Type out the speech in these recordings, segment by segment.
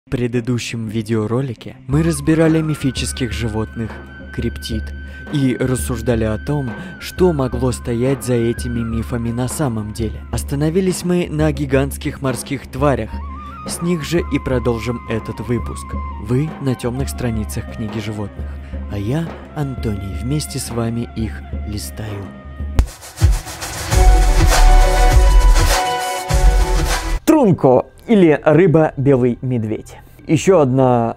В предыдущем видеоролике мы разбирали мифических животных криптид и рассуждали о том, что могло стоять за этими мифами на самом деле. Остановились мы на гигантских морских тварях. С них же и продолжим этот выпуск. Вы на темных страницах книги животных, а я, Антоний, вместе с вами их листаю. Трунко или рыба-белый медведь. Еще одна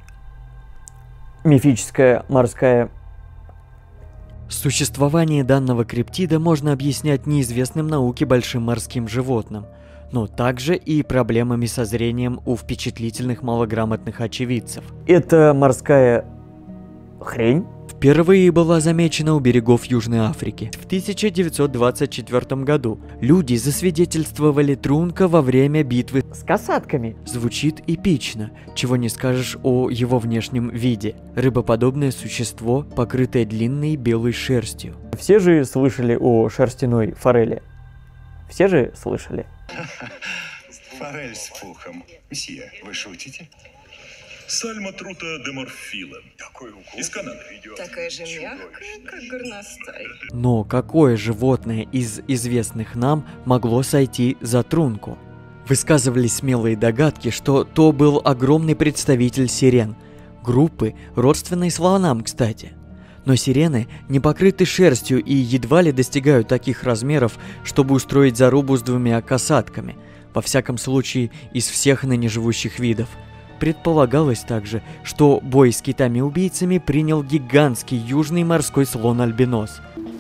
мифическая морская. Существование данного криптида можно объяснять неизвестным науке большим морским животным, но также и проблемами со зрением у впечатлительных малограмотных очевидцев. Это морская хрень? Впервые была замечена у берегов Южной Африки в 1924 году. Люди засвидетельствовали трунка во время битвы С касатками. Звучит эпично, чего не скажешь о его внешнем виде. Рыбоподобное существо, покрытое длинной белой шерстью. Все же слышали о шерстяной форели. Все же слышали. Форель с пухом. Мсье, вы шутите? Сальма-трута деморфила. Такой укус. Из Канады. Такая же мягкая, как горностай. Но какое животное из известных нам могло сойти за трунку? Высказывались смелые догадки, что то был огромный представитель сирен, группы, родственной слонам, кстати. Но сирены не покрыты шерстью и едва ли достигают таких размеров, чтобы устроить зарубу с двумя касатками, во всяком случае из всех ныне живущих видов. Предполагалось также, что бой с китами-убийцами принял гигантский южный морской слон-альбинос.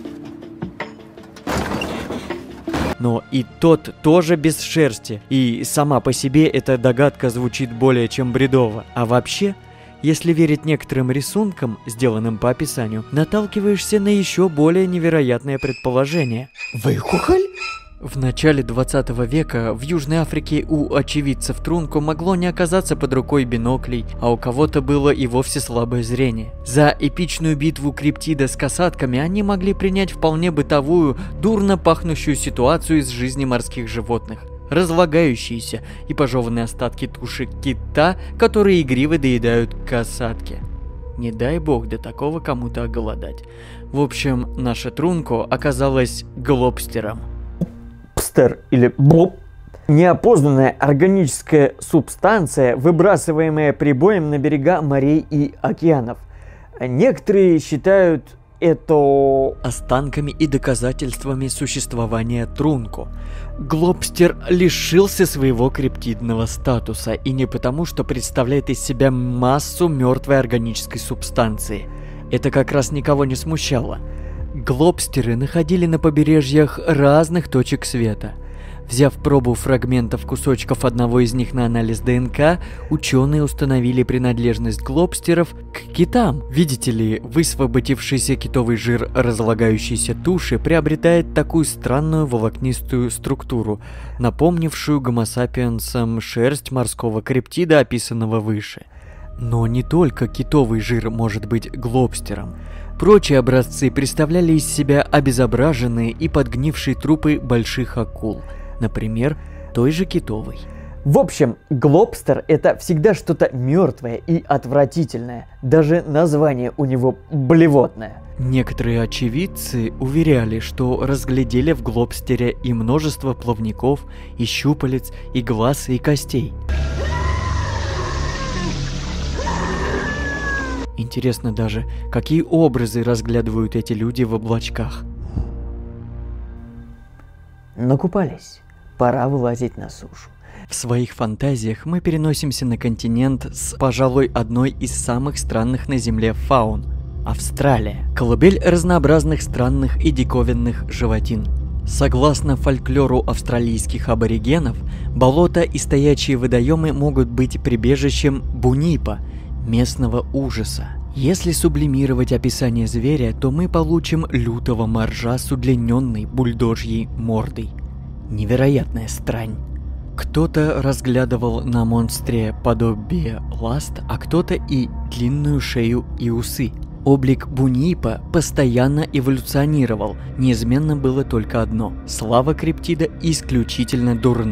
Но и тот тоже без шерсти, и сама по себе эта догадка звучит более чем бредово. А вообще, если верить некоторым рисункам, сделанным по описанию, наталкиваешься на еще более невероятное предположение. Выхухоль? В начале 20 века в Южной Африке у очевидцев трунку могло не оказаться под рукой биноклей, а у кого-то было и вовсе слабое зрение. За эпичную битву криптида с касатками они могли принять вполне бытовую, дурно пахнущую ситуацию из жизни морских животных. Разлагающиеся и пожеванные остатки туши кита, которые игриво доедают касатки. Не дай бог до такого кому-то оголодать. В общем, наша трунко оказалась глобстером. Пстер или боб. Неопознанная органическая субстанция, выбрасываемая прибоем на берега морей и океанов. Некоторые считают это останками и доказательствами существования трунко. Глобстер лишился своего криптидного статуса, и не потому, что представляет из себя массу мертвой органической субстанции. Это как раз никого не смущало. Глобстеры находили на побережьях разных точек света. Взяв пробу фрагментов кусочков одного из них на анализ ДНК, ученые установили принадлежность глобстеров к китам. Видите ли, высвободившийся китовый жир разлагающейся туши приобретает такую странную волокнистую структуру, напомнившую гомо-сапиенсам шерсть морского криптида, описанного выше. Но не только китовый жир может быть глобстером. Прочие образцы представляли из себя обезображенные и подгнившие трупы больших акул, например, той же китовой. В общем, глобстер — это всегда что-то мертвое и отвратительное. Даже название у него блевотное. Некоторые очевидцы уверяли, что разглядели в глобстере и множество плавников, и щупалец, и глаз, и костей. Интересно даже, какие образы разглядывают эти люди в облачках. Накупались. Пора вылазить на сушу. В своих фантазиях мы переносимся на континент с, пожалуй, одной из самых странных на Земле фаун – Австралия. Колыбель разнообразных странных и диковинных животин. Согласно фольклору австралийских аборигенов, болота и стоячие водоемы могут быть прибежищем бунипа – местного ужаса. Если сублимировать описание зверя, то мы получим лютого моржа с удлиненной бульдожьей мордой. Невероятная странь. Кто-то разглядывал на монстре подобие ласт, а кто-то и длинную шею и усы. Облик бунипа постоянно эволюционировал, неизменно было только одно – слава криптида исключительно дурная.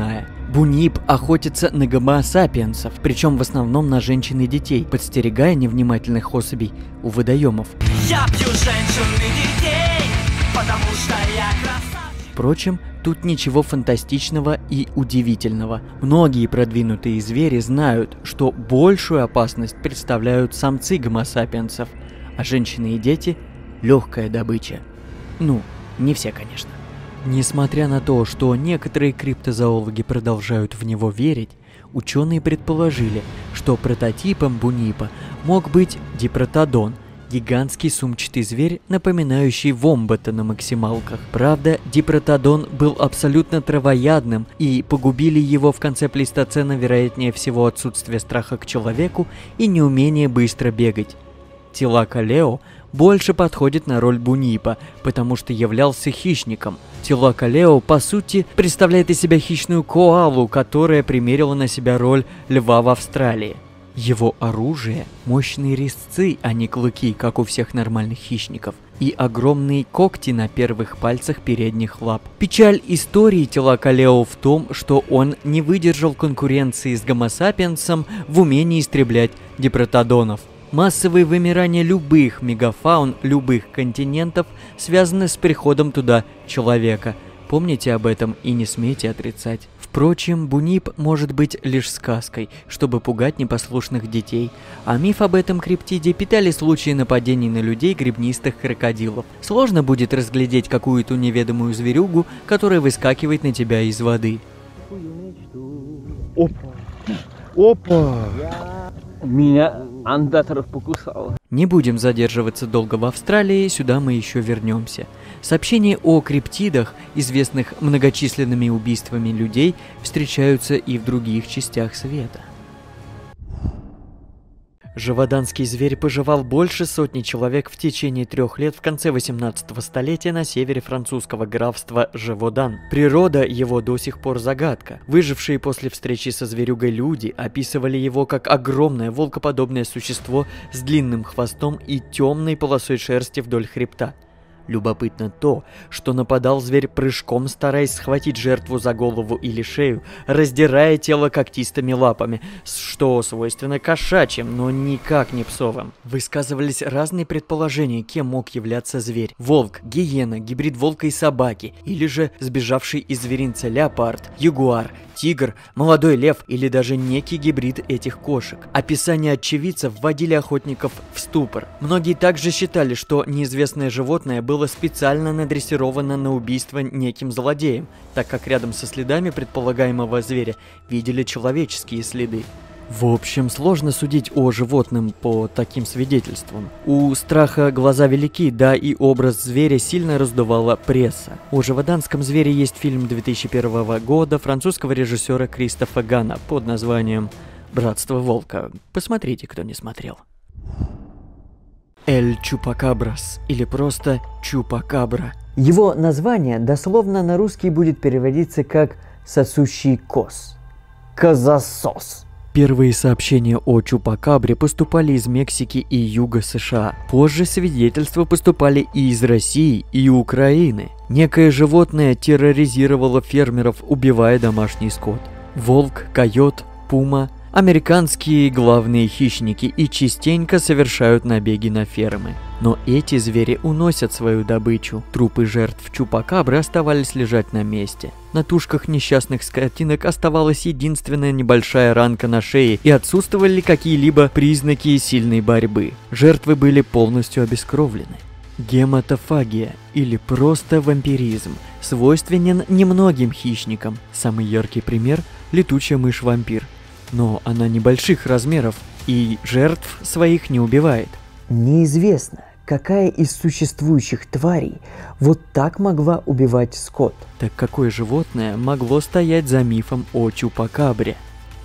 Бунип охотится на гомо-сапиенсов, причем в основном на женщин и детей, подстерегая невнимательных особей у водоемов. Я пью женщин и детей, потому что я красавчик. Впрочем, тут ничего фантастичного и удивительного. Многие продвинутые звери знают, что большую опасность представляют самцы гомо-сапиенсов, а женщины и дети – легкая добыча. Ну, не все, конечно. Несмотря на то, что некоторые криптозоологи продолжают в него верить, ученые предположили, что прототипом Бунипа мог быть дипротодон, гигантский сумчатый зверь, напоминающий вомбата на максималках. Правда, дипротодон был абсолютно травоядным, и погубили его в конце плейстоцена, вероятнее всего, отсутствие страха к человеку и неумение быстро бегать. Тилакалео больше подходит на роль Бунипа, потому что являлся хищником. Тилакалео, по сути, представляет из себя хищную коалу, которая примерила на себя роль льва в Австралии. Его оружие – мощные резцы, а не клыки, как у всех нормальных хищников, и огромные когти на первых пальцах передних лап. Печаль истории Тилакалео в том, что он не выдержал конкуренции с гомо-сапиенсом в умении истреблять дипротодонов. Массовое вымирание любых мегафаун, любых континентов связано с приходом туда человека. Помните об этом и не смейте отрицать. Впрочем, Бунип может быть лишь сказкой, чтобы пугать непослушных детей, а миф об этом криптиде питали случаи нападений на людей гребнистых крокодилов. Сложно будет разглядеть какую-то неведомую зверюгу, которая выскакивает на тебя из воды. Опа! Меня андатор покусал. Не будем задерживаться долго в Австралии, сюда мы еще вернемся. Сообщения о криптидах, известных многочисленными убийствами людей, встречаются и в других частях света. Живоданский зверь пожевал больше сотни человек в течение 3 лет в конце 18-го столетия на севере французского графства Живодан. Природа его до сих пор загадка. Выжившие после встречи со зверюгой люди описывали его как огромное волкоподобное существо с длинным хвостом и темной полосой шерсти вдоль хребта. Любопытно то, что нападал зверь прыжком, стараясь схватить жертву за голову или шею, раздирая тело когтистыми лапами, что свойственно кошачьим, но никак не псовым. Высказывались разные предположения, кем мог являться зверь. Волк, гиена, гибрид волка и собаки, или же сбежавший из зверинца леопард, ягуар, тигр, молодой лев или даже некий гибрид этих кошек. Описания очевидцев вводили охотников в ступор. Многие также считали, что неизвестное животное было специально надрессировано на убийство неким злодеем, так как рядом со следами предполагаемого зверя видели человеческие следы. В общем, сложно судить о животном по таким свидетельствам. У страха глаза велики, да и образ зверя сильно раздувала пресса. О живоданском звере есть фильм 2001 года французского режиссера Кристофа Гана под названием «Братство волка». Посмотрите, кто не смотрел. Эль Чупакабрас, или просто Чупакабра. Его название дословно на русский будет переводиться как «сосущий коз». Козасос. Первые сообщения о Чупакабре поступали из Мексики и юга США. Позже свидетельства поступали и из России, и Украины. Некое животное терроризировало фермеров, убивая домашний скот. Волк, койот, пума – американские главные хищники и частенько совершают набеги на фермы. Но эти звери уносят свою добычу. Трупы жертв Чупакабры оставались лежать на месте. На тушках несчастных скотинок оставалась единственная небольшая ранка на шее и отсутствовали какие-либо признаки сильной борьбы. Жертвы были полностью обескровлены. Гематофагия, или просто вампиризм, свойственен немногим хищникам. Самый яркий пример – летучая мышь-вампир. Но она небольших размеров и жертв своих не убивает. Неизвестно, какая из существующих тварей вот так могла убивать скот. Так какое животное могло стоять за мифом о Чупакабре?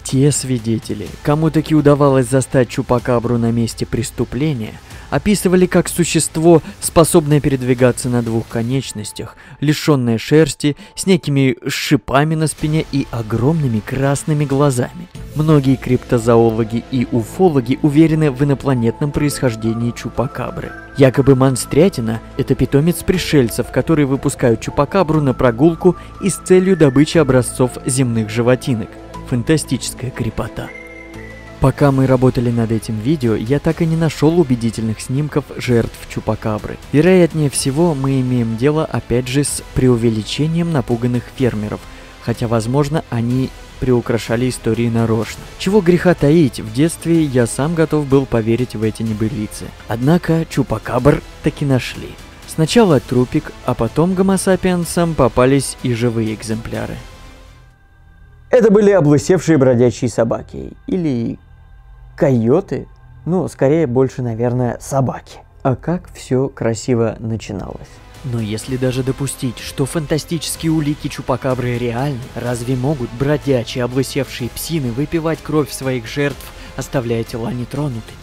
Те свидетели, кому таки удавалось застать Чупакабру на месте преступления, описывали как существо, способное передвигаться на двух конечностях, лишенное шерсти, с некими шипами на спине и огромными красными глазами. Многие криптозоологи и уфологи уверены в инопланетном происхождении Чупакабры. Якобы монстрятина – это питомец пришельцев, которые выпускают Чупакабру на прогулку и с целью добычи образцов земных животинок. Фантастическая крепота. Пока мы работали над этим видео, я так и не нашел убедительных снимков жертв Чупакабры. Вероятнее всего, мы имеем дело опять же с преувеличением напуганных фермеров, хотя, возможно, они приукрашали истории нарочно. Чего греха таить, в детстве я сам готов был поверить в эти небылицы. Однако Чупакабр таки нашли. Сначала трупик, а потом гомо-сапиенсам попались и живые экземпляры. Это были облысевшие бродячие собаки. Или койоты. Ну, скорее, больше, наверное, собаки. А как все красиво начиналось. Но если даже допустить, что фантастические улики Чупакабры реальны, разве могут бродячие облысевшие псины выпивать кровь своих жертв, оставляя тела нетронутыми?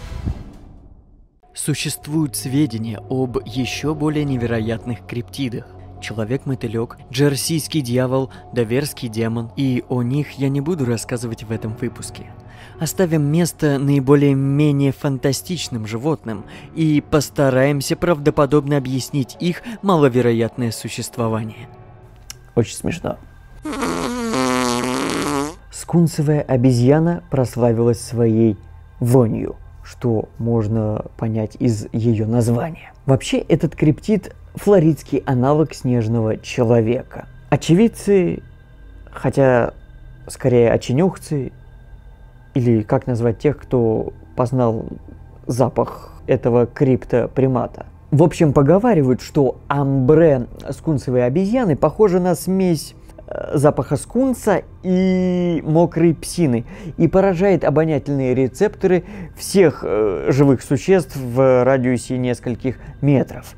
Существуют сведения об еще более невероятных криптидах. Человек-мотылек, джерсийский дьявол, доверский демон, и о них я не буду рассказывать в этом выпуске. Оставим место наиболее менее фантастичным животным и постараемся правдоподобно объяснить их маловероятное существование. Очень смешно. Скунсовая обезьяна прославилась своей вонью, что можно понять из ее названия. Вообще, этот криптид – флоридский аналог снежного человека. Очевидцы, хотя скорее оченюхцы, или как назвать тех, кто познал запах этого криптопримата. В общем, поговаривают, что амбре скунсовой обезьяны похоже на смесь запаха скунса и мокрой псины и поражает обонятельные рецепторы всех живых существ в радиусе нескольких метров.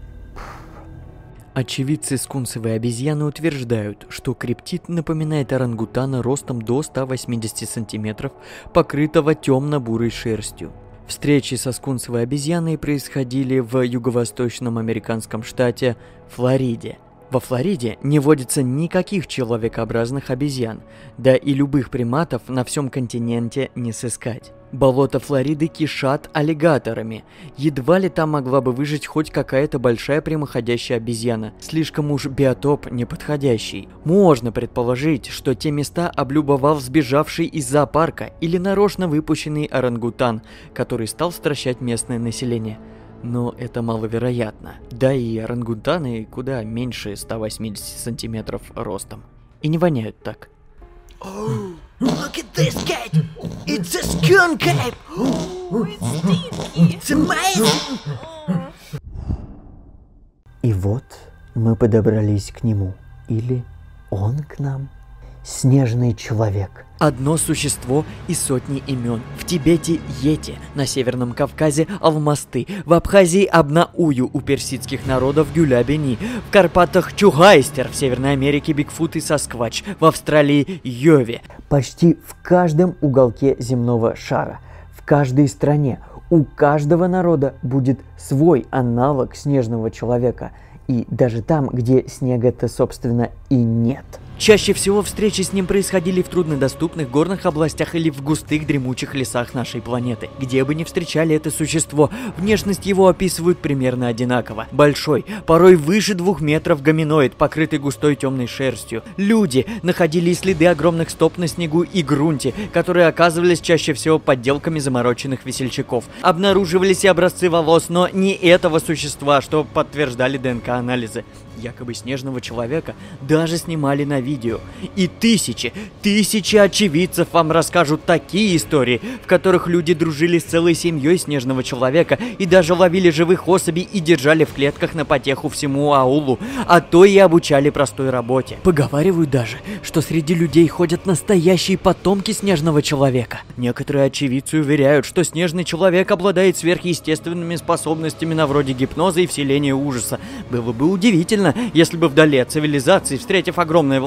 Очевидцы скунсовой обезьяны утверждают, что криптид напоминает орангутана ростом до 180 см, покрытого темно-бурой шерстью. Встречи со скунсовой обезьяной происходили в юго-восточном американском штате Флориде. Во Флориде не водится никаких человекообразных обезьян, да и любых приматов на всем континенте не сыскать. Болота Флориды кишат аллигаторами. Едва ли там могла бы выжить хоть какая-то большая прямоходящая обезьяна. Слишком уж биотоп неподходящий. Можно предположить, что те места облюбовал сбежавший из зоопарка или нарочно выпущенный орангутан, который стал стращать местное население. Но это маловероятно. Да и орангутаны куда меньше 180 сантиметров ростом. И не воняют так. Oh, look at this cat! It's a skunk cat! Oh, it's amazing! И вот мы подобрались к нему. Или он к нам. Снежный человек. Одно существо и сотни имен. В Тибете Йети, на Северном Кавказе Алмасты, в Абхазии Абнаую, у персидских народов Гюлябени, в Карпатах Чугайстер, в Северной Америке Бигфут и Сасквач, в Австралии Йови. Почти в каждом уголке земного шара, в каждой стране, у каждого народа будет свой аналог снежного человека. И даже там, где снега-то, собственно, и нет. Чаще всего встречи с ним происходили в труднодоступных горных областях или в густых дремучих лесах нашей планеты. Где бы ни встречали это существо, внешность его описывают примерно одинаково. Большой, порой выше 2 метров гоминоид, покрытый густой темной шерстью. Люди находили следы огромных стоп на снегу и грунте, которые оказывались чаще всего подделками замороченных весельчаков. Обнаруживались и образцы волос, но не этого существа, что подтверждали ДНК-анализы. Якобы снежного человека даже снимали на видео. И тысячи очевидцев вам расскажут такие истории, в которых люди дружили с целой семьей снежного человека и даже ловили живых особей и держали в клетках на потеху всему аулу, а то и обучали простой работе. Поговаривают даже, что среди людей ходят настоящие потомки снежного человека. Некоторые очевидцы уверяют, что снежный человек обладает сверхъестественными способностями на вроде гипноза и вселения ужаса. Было бы удивительно, если бы вдали от цивилизации, встретив огромное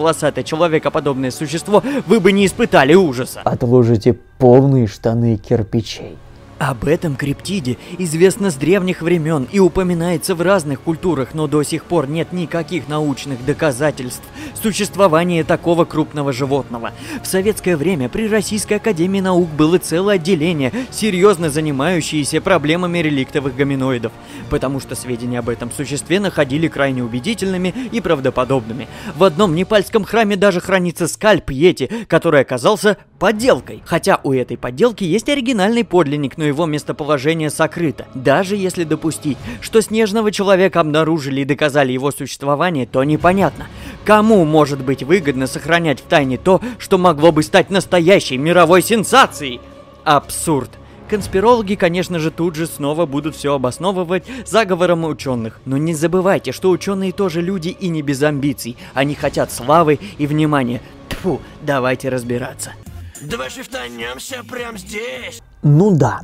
волосатое человекоподобное существо, вы бы не испытали ужаса. Отложите полные штаны кирпичей. Об этом криптиде известно с древних времен и упоминается в разных культурах, но до сих пор нет никаких научных доказательств существования такого крупного животного. В советское время при Российской академии наук было целое отделение, серьезно занимающееся проблемами реликтовых гоминоидов, потому что сведения об этом существе находили крайне убедительными и правдоподобными. В одном непальском храме даже хранится скальп йети, который оказался подделкой. Хотя у этой подделки есть оригинальный подлинник, но его местоположение сокрыто. Даже если допустить, что снежного человека обнаружили и доказали его существование, то непонятно, кому может быть выгодно сохранять в тайне то, что могло бы стать настоящей мировой сенсацией. Абсурд. Конспирологи, конечно же, тут же снова будут все обосновывать заговором ученых. Но не забывайте, что ученые тоже люди и не без амбиций. Они хотят славы и внимания. Тьфу, давайте разбираться. Давай шифтанемся прямо здесь. Ну да,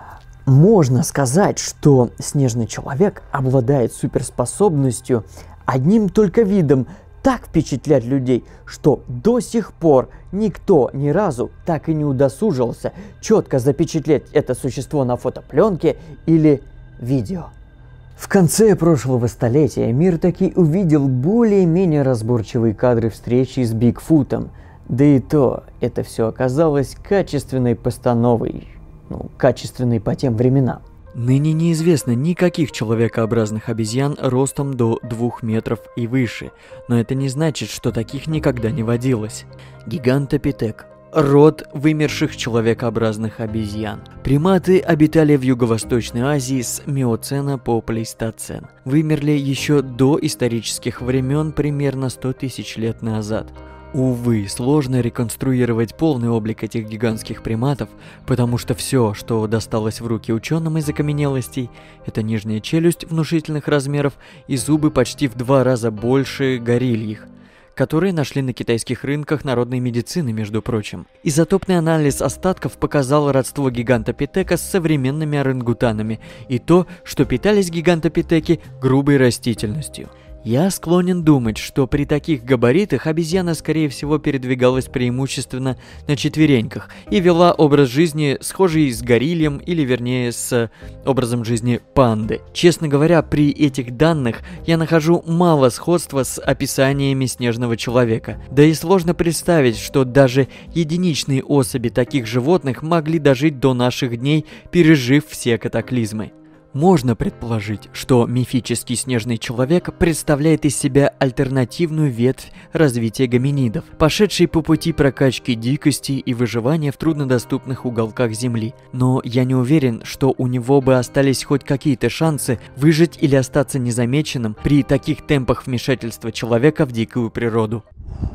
можно сказать, что снежный человек обладает суперспособностью одним только видом так впечатлять людей, что до сих пор никто ни разу так и не удосужился четко запечатлеть это существо на фотопленке или видео. В конце прошлого столетия мир таки увидел более-менее разборчивые кадры встречи с Бигфутом. Да и то, это все оказалось качественной постановой, качественной по тем временам. Ныне неизвестно никаких человекообразных обезьян ростом до 2 метров и выше, но это не значит, что таких никогда не водилось. Гигантопитек – род вымерших человекообразных обезьян. Приматы обитали в Юго-Восточной Азии с Миоцена по Плейстоцен. Вымерли еще до исторических времен, примерно 100 тысяч лет назад. Увы, сложно реконструировать полный облик этих гигантских приматов, потому что все, что досталось в руки ученым из окаменелостей, это нижняя челюсть внушительных размеров и зубы почти в 2 раза больше горильих, которые нашли на китайских рынках народной медицины, между прочим. Изотопный анализ остатков показал родство гигантопитека с современными орангутанами и то, что питались гигантопитеки грубой растительностью. Я склонен думать, что при таких габаритах обезьяна, скорее всего, передвигалась преимущественно на четвереньках и вела образ жизни, схожий с гориллем, или вернее с образом жизни панды. Честно говоря, при этих данных я нахожу мало сходства с описаниями снежного человека. Да и сложно представить, что даже единичные особи таких животных могли дожить до наших дней, пережив все катаклизмы. Можно предположить, что мифический снежный человек представляет из себя альтернативную ветвь развития гоминидов, пошедшей по пути прокачки дикости и выживания в труднодоступных уголках Земли. Но я не уверен, что у него бы остались хоть какие-то шансы выжить или остаться незамеченным при таких темпах вмешательства человека в дикую природу.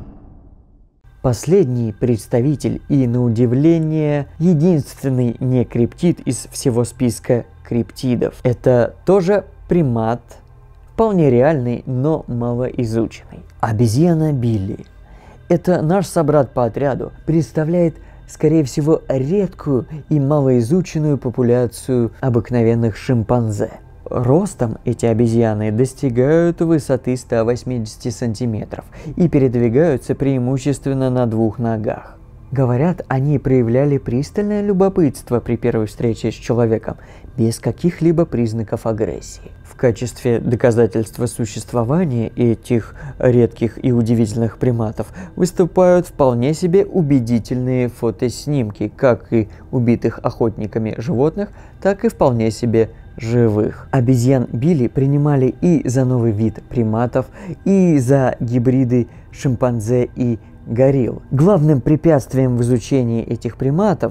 Последний представитель и, на удивление, единственный не криптид из всего списка криптидов. Это тоже примат, вполне реальный, но малоизученный. Обезьяна Билли. Это наш собрат по отряду, представляет, скорее всего, редкую и малоизученную популяцию обыкновенных шимпанзе. Ростом эти обезьяны достигают высоты 180 сантиметров и передвигаются преимущественно на 2 ногах. Говорят, они проявляли пристальное любопытство при первой встрече с человеком, без каких-либо признаков агрессии. В качестве доказательства существования этих редких и удивительных приматов выступают вполне себе убедительные фотоснимки, как и убитых охотниками животных, так и вполне себе живых. Обезьян Билли принимали и за новый вид приматов, и за гибриды шимпанзе и горилл. Главным препятствием в изучении этих приматов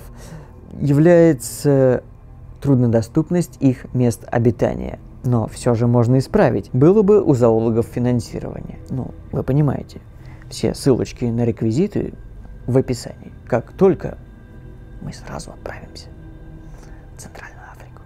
является труднодоступность их мест обитания. Но все же можно исправить. Было бы у зоологов финансирование. Вы понимаете. Все ссылочки на реквизиты в описании. Как только мы сразу отправимся в Центральную Африку.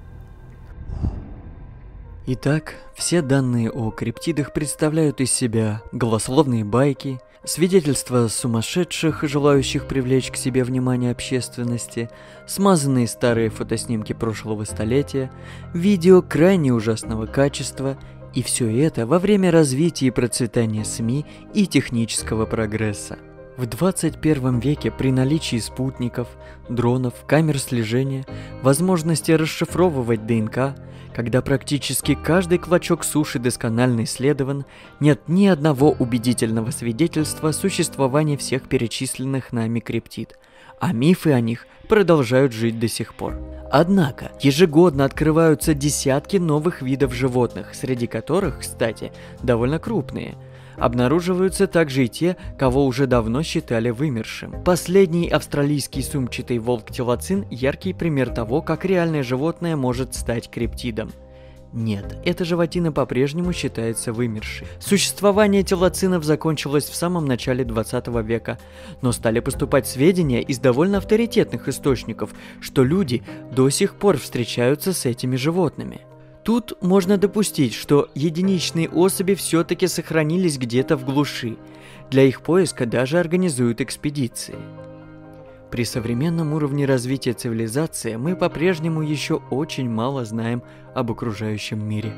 Итак, все данные о криптидах представляют из себя голословные байки, свидетельства сумасшедших, желающих привлечь к себе внимание общественности, смазанные старые фотоснимки прошлого столетия, видео крайне ужасного качества И все это во время развития и процветания СМИ и технического прогресса. В 21 веке при наличии спутников, дронов, камер слежения, возможности расшифровывать ДНК, когда практически каждый клочок суши досконально исследован, нет ни одного убедительного свидетельства существования всех перечисленных нами криптид, а мифы о них продолжают жить до сих пор. Однако, ежегодно открываются десятки новых видов животных, среди которых, кстати, довольно крупные. Обнаруживаются также и те, кого уже давно считали вымершим. Последний австралийский сумчатый волк-телоцин – яркий пример того, как реальное животное может стать криптидом. Нет, эта животина по-прежнему считается вымершей. Существование телоцинов закончилось в самом начале 20 века, но стали поступать сведения из довольно авторитетных источников, что люди до сих пор встречаются с этими животными. Тут можно допустить, что единичные особи все-таки сохранились где-то в глуши. Для их поиска даже организуют экспедиции. При современном уровне развития цивилизации мы по-прежнему еще очень мало знаем об окружающем мире.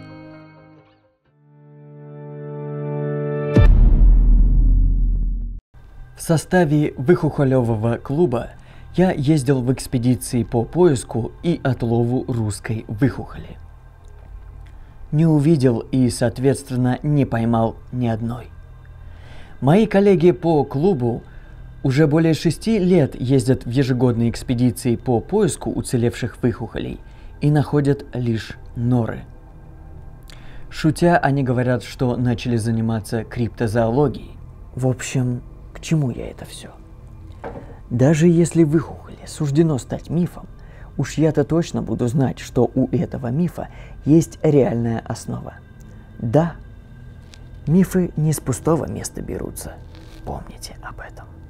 В составе Выхухолевого клуба я ездил в экспедиции по поиску и отлову русской выхухоли. Не увидел и, соответственно, не поймал ни одной. Мои коллеги по клубу уже более 6 лет ездят в ежегодные экспедиции по поиску уцелевших выхухолей и находят лишь норы. Шутя, они говорят, что начали заниматься криптозоологией. В общем, к чему я это все? Даже если выхухоли суждено стать мифом, уж я-то точно буду знать, что у этого мифа есть реальная основа. Да, мифы не с пустого места берутся. Помните об этом.